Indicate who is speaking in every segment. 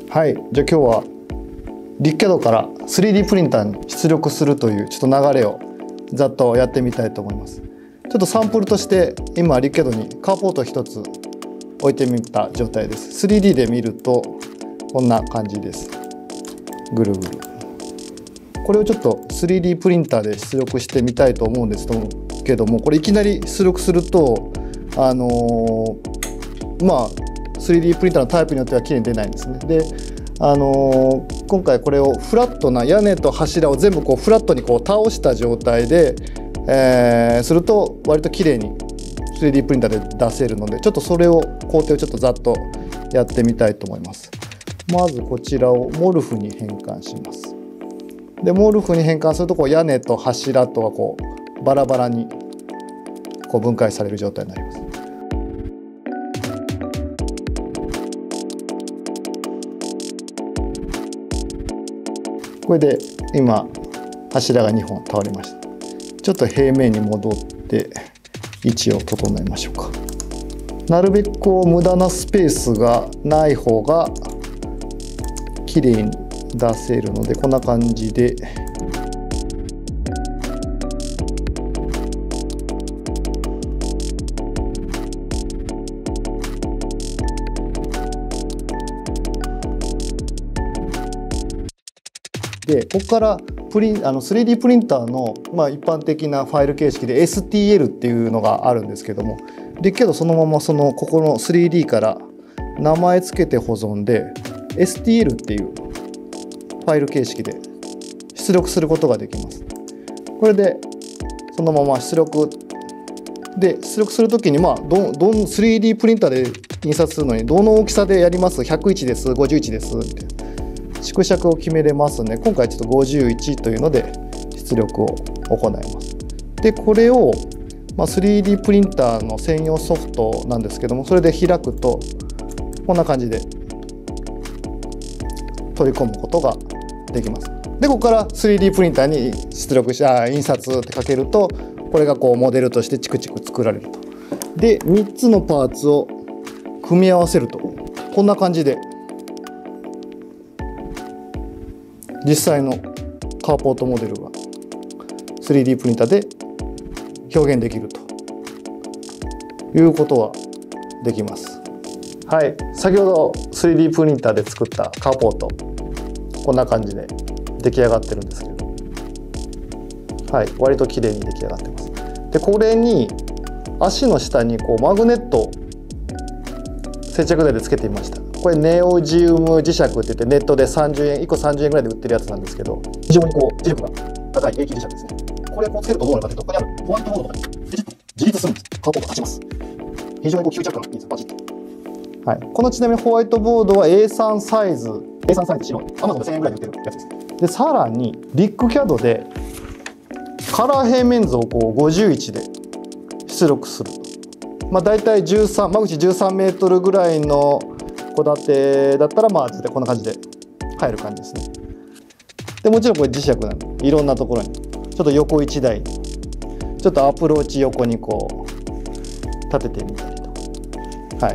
Speaker 1: はい、じゃあ今日はリッケドから 3D プリンターに出力するというちょっと流れをざっとやってみたいと思います。ちょっとサンプルとして今リッケドにカーポート1つ置いてみた状態です。3D で見るとこんな感じです。ぐるぐる。これをちょっと 3D プリンターで出力してみたいと思うんですけども、これいきなり出力すると3D プリンターのタイプによっては綺麗に出ないんですね。で、今回これをフラットな屋根と柱を全部こうフラットにこう倒した状態で、すると割と綺麗に 3D プリンターで出せるので、ちょっとそれを工程をちょっとざっとやってみたいと思います。まずこちらをモルフに変換します。でモルフに変換するとこう屋根と柱とはこうバラバラにこう分解される状態になります。これで今柱が2本倒れました。ちょっと平面に戻って位置を整えましょうか。なるべくこう無駄なスペースがない方が綺麗に出せるので、こんな感じでここから3D プリンターの、一般的なファイル形式で STL っていうのがあるんですけども、けどそのままここの 3D から名前つけて保存で STL っていうファイル形式で出力することができます。これでそのまま出力するときに3D プリンターで印刷するのにどの大きさでやります？ 101 です、51ですみたいな縮尺を決めれますので、今回ちょっと51というので出力を行います。でこれを、3D プリンターの専用ソフトなんですけども、それで開くとこんな感じで取り込むことができます。でここから 3D プリンターに出力印刷ってかけると、これがこうモデルとしてチクチク作られると。で3つのパーツを組み合わせるとこんな感じで実際のカーポートモデルが 3D プリンターで表現できるということはできます。はい、先ほど 3D プリンターで作ったカーポートこんな感じで出来上がってるんですけど、はい、割と綺麗に出来上がってます。でこれに足の下にこうマグネットを接着剤でつけてみました。これネオジウム磁石って言ってネットで30円1個30円ぐらいで売ってるやつなんですけど、非常にこう磁力が高い永久磁石ですね。これをこうつけるとどうなるかというと、ここにあるホワイトボードとかに自立するんです。カーポート立ちます。非常にこう吸着感がいいんです。バチッと。はい、このちなみにホワイトボードは A3 サイズ白い Amazon で1000円ぐらいで売ってるやつです。でさらにリックキャドでカラー平面図をこう51で出力する。だいたい間口13メートルぐらいの戸建てだったらこんな感じで入る感じですね。でもちろんこれ磁石なんでいろんなところにちょっと横1台ちょっとアプローチ横にこう立ててみたりと、はい、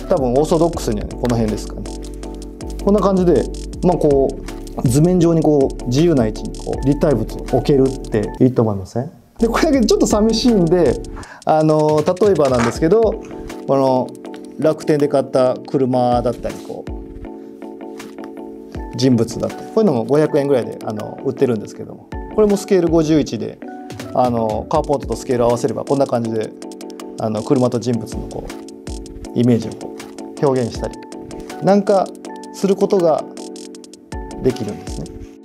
Speaker 1: 多分オーソドックスにはねこの辺ですかね。こんな感じでこう図面上にこう自由な位置にこう立体物を置けるっていいと思いません？でこれだけちょっと寂しいんで例えばなんですけど、この楽天で買った車だったりこう人物だったりこういうのも500円ぐらいで売ってるんですけども、これもスケール51でカーポートとスケール合わせればこんな感じで車と人物のこうイメージをこう表現したりなんかすることができるんですね。